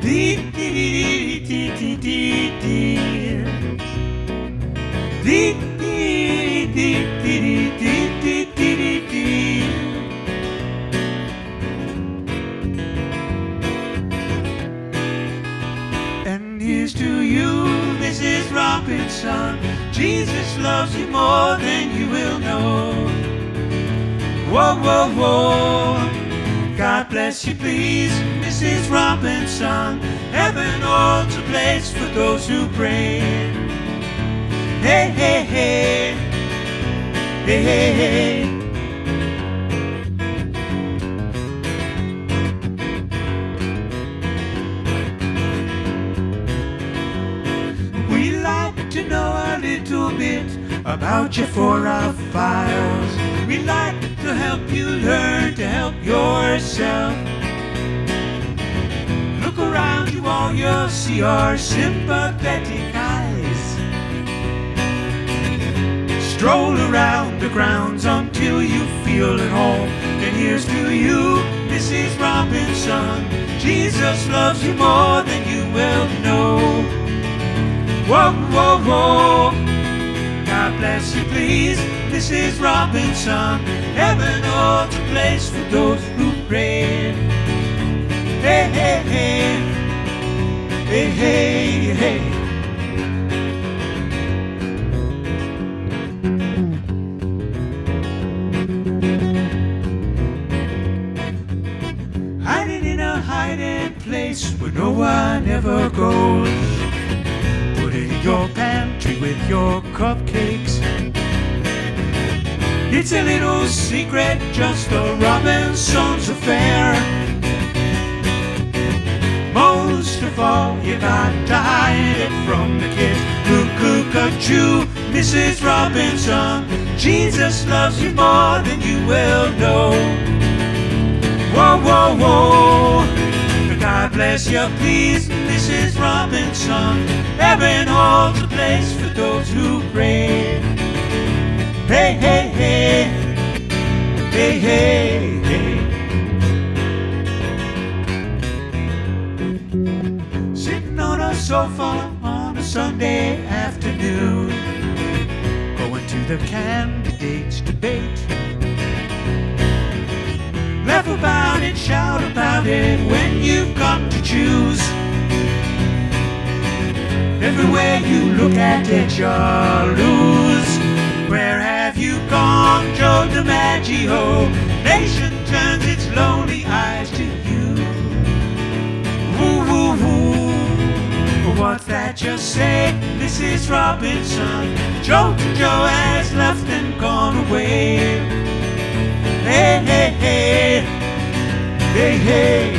And here's to you, Mrs. Robinson. Jesus loves you more than you will know. Whoa, whoa, whoa. God bless you, please, Mrs. Robinson. Heaven holds a place for those who pray. Hey, hey, hey. Hey, hey, hey. We like to know a little bit about you for our files. We like to help you learn to help yourself. Look around you, all you'll see are sympathetic eyes. Stroll around the grounds until you feel at home. And here's to you, Mrs. Robinson. Jesus loves you more than you will know. Whoa, whoa, whoa. God bless you, please, Mrs. Robinson. Heaven holds a place for those who pray. Hey, hey, hey. Hey, hey, hey. Hiding in a hiding place where no one ever goes. Put it in your pantry with your cupcakes. It's a little secret, just a Robinson's affair. Most of all, you got to hide it from the kids. Cuckoo-ca-choo, Mrs. Robinson. Jesus loves you more than you will know. Whoa, whoa, whoa. God bless you, please, Mrs. Robinson. Heaven holds a place for those who pray. Hey, hey, hey. Hey, hey, hey. Sitting on a sofa on a Sunday afternoon, going to the candidates' debate. Laugh about it, shout about it when you've got to choose. Everywhere you look at it, you lose. Where have you gone, Joe DiMaggio? Nation turns its lonely eyes to you. Woo, woo, woo. What's that you say, Mrs. Robinson? Joe has left and gone away. Hey, hey, hey. Hey, hey.